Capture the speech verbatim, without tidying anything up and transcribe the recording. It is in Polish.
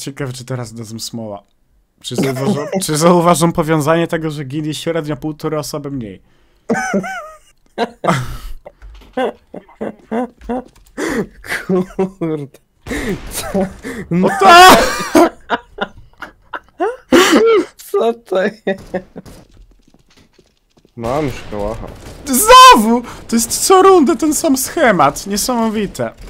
Ciekawe, czy teraz dadzą smoła. Czy zauważą, czy zauważą powiązanie tego, że gili średnio półtorej osoby mniej? Kurde. Co? No tak! Co to jest? Mam szkoła. Znowu! To jest co rundę ten sam schemat. Niesamowite.